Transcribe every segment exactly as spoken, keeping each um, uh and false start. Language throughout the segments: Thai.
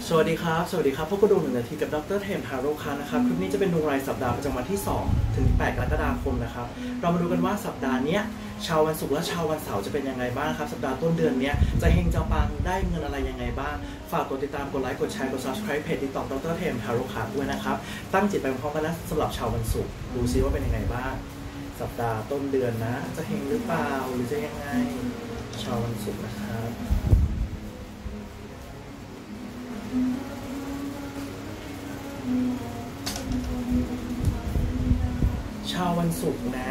สวัสดีครับสวัสดีครับพบกันดูหนึ่งนาทีกับดรเทมทาโร่คันนะครับคลิปนี้จะเป็นดวงรายสัปดาห์ประจำวันที่สองถึงแปดกรกฎาคมนะครับเรามาดูกันว่าสัปดาห์นี้ชาววันศุกร์และชาววันเสาร์จะเป็นยังไงบ้างครับสัปดาห์ต้นเดือนนี้จะเฮงจะปังได้เงินอะไรยังไงบ้างฝากกดติดตามกดไลค์กดแชร์กด ซับสไครบ์ เพจ ติ๊กต็อก ดรเทมทาโร่คันด้วยนะครับตั้งจิตไปพร้อมกันนะสำหรับชาววันศุกร์ดูซิว่าเป็นยังไงบ้างสัปดาห์ต้นเดือนนะจะเฮงหรือเปล่าหรือจะยังไงชาววันศุกร์นะครับชาววันศุกร์นะ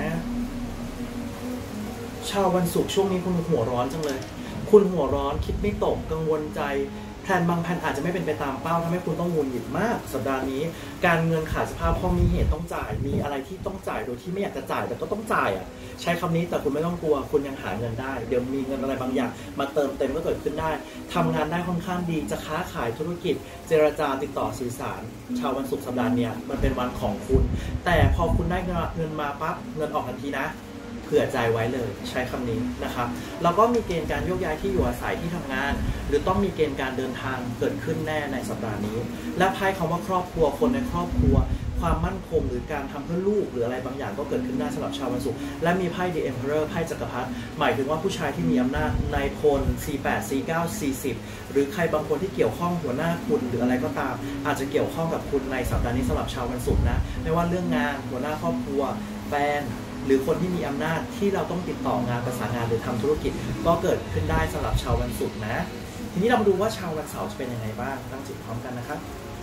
ชาววันศุกร์ช่วงนี้คุณหัวร้อนจังเลยคุณหัวร้อนคิดไม่ตกกังวลใจแผนบางแผนอาจจะไม่เป็นไปตามเป้าทำให้คุณต้องงุนหงิดมากสัปดาห์นี้การเงินขาดสภาพคล่องมีเหตุต้องจ่ายมีอะไรที่ต้องจ่ายโดยที่ไม่อยากจะจ่ายแต่ก็ต้องจ่ายอ่ะใช้คำนี้แต่คุณไม่ต้องกลัวคุณยังหาเงินได้เดี๋ยวมีเงินอะไรบางอย่างมาเติมเต็มก็เกิดขึ้นได้ทำงานได้ค่อนข้างดีจะค้าขายธุรกิจเจรจาติดต่อสื่อสารชาววันศุกร์สัปดาห์นี้มันเป็นวันของคุณแต่พอคุณได้เงินมาปั๊บเงินออกทันทีนะเผื่อใจไว้เลยใช้คำนี้นะครับแล้วก็มีเกณฑ์การโยกย้ายที่อยู่อาศัยที่ทำงานหรือต้องมีเกณฑ์การเดินทางเกิดขึ้นแน่ในสัปดาห์นี้และไพ่คำว่าครอบครัวคนในครอบครัวความมั่นคงหรือการทำเพื่อลูกหรืออะไรบางอย่างก็เกิดขึ้นได้สำหรับชาววันศุกร์และมีไพ่ The Emperor ไพ่จักรพรรดิหมายถึงว่าผู้ชายที่มีอำนาจนายพล ซี แปด ซี เก้า ซี สิบ หรือใครบางคนที่เกี่ยวข้องหัวหน้าคุณหรืออะไรก็ตามอาจจะเกี่ยวข้องกับคุณในสัปดาห์นี้สำหรับชาววันศุกร์นะไม่ว่าเรื่องงานหัวหน้าครอบครัวแฟนหรือคนที่มีอำนาจที่เราต้องติดต่องานประสานงานหรือทำธุรกิจก็เกิดขึ้นได้สำหรับชาววันศุกร์นะทีนี้เรามาดูว่าชาววันเสาร์จะเป็นยังไงบ้างตั้งจิตพร้อมกันนะครับ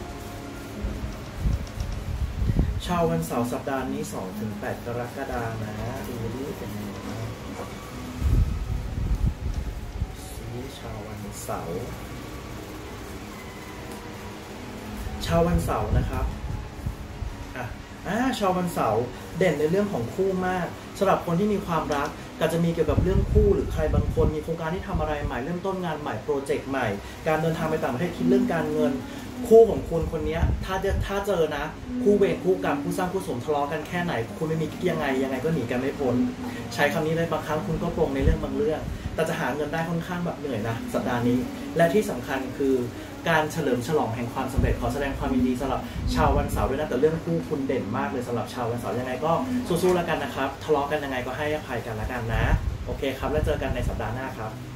ชาววันเสาร์สัปดาห์นี้ สองถึงแปด กรกฎาคมนะดูนี่เป็นยังไงบ้างสีชาววันเสาร์ชาววันเสาร์นะครับอ่าชาววันเสาร์เด่นในเรื่องของคู่มากสำหรับคนที่มีความรักก็จะมีเกี่ยวกับเรื่องคู่หรือใครบางคนมีโครงการที่ทำอะไรใหม่เริ่มต้นงานใหม่โปรเจกต์ใหม่การเดินทางไปต่างประเทศคิดเรื่องการเงินคู่ของคุณคนนี้ถ้าจะถ้าเจอนะคู่เวรคู่กรรมคู่สร้างคู่สมทะเลาะกันแค่ไหนคุณไม่มียังไงยังไงก็หนีกันไม่พ้นใช้คำนี้เลยบางครั้งคุณก็ปรงในเรื่องบางเรื่องแต่จะหาเงินได้ค่อนข้างแบบเหนื่อยนะสัปดาห์นี้และที่สำคัญคือการเฉลิมฉลองแห่งความสำเร็จขอแสดงความยินดีสำหรับชาววันเสาร์ด้วยนะแต่เรื่องคู่คุณเด่นมากเลยสำหรับชาววันเสาร์ยังไงก็สู้ๆแล้วกันนะครับทะเลาะกันยังไงก็ให้อภัยกันแล้วกันนะโอเคครับแล้วเจอกันในสัปดาห์หน้าครับ